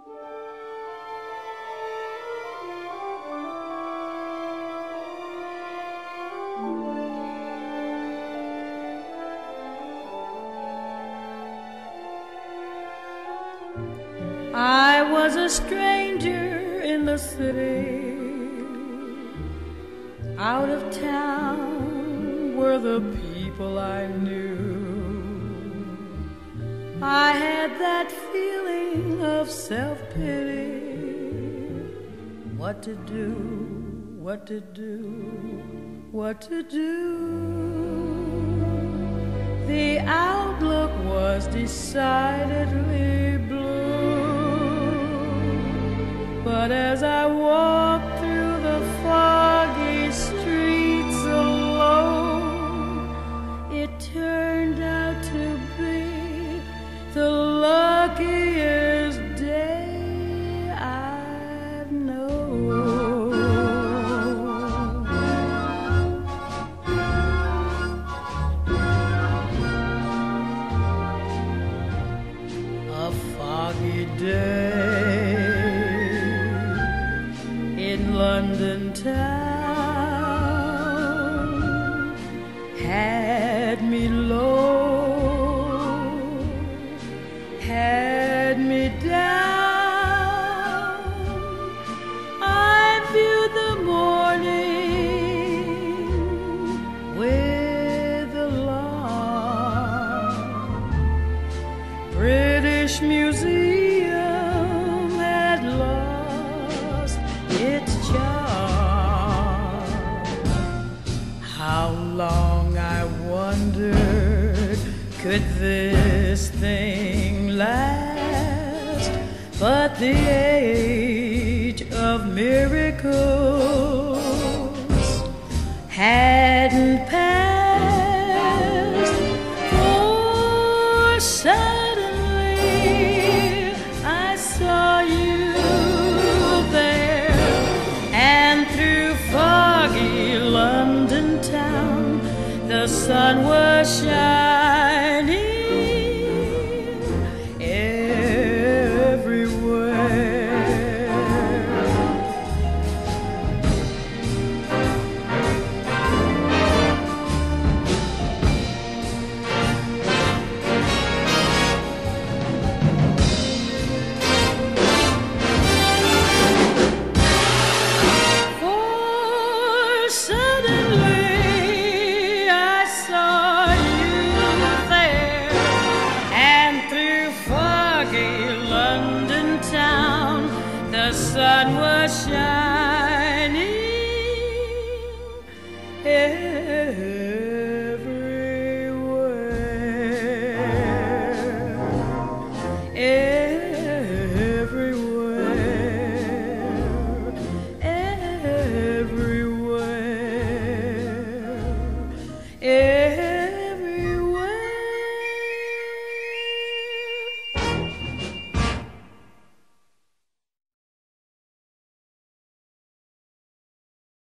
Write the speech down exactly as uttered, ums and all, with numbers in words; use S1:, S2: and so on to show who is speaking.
S1: I was a stranger in the city. Out of town were the people I knew. I had that feeling of self-pity. What to do, what to do, what to do. The outlook was decidedly blue. But as I walked through the foggy streets alone, it turned out to be the luckiest day I've known. A foggy day in London town had me low, had me down. I viewed the morning with alarm. British Museum had lost its charm. How long, I wondered, could this thing last? But the age of miracles hadn't passed, for suddenly I saw you there, and through foggy London town the sun was shining everywhere. For suddenly I saw you there, and through foggy London town the sun was shining.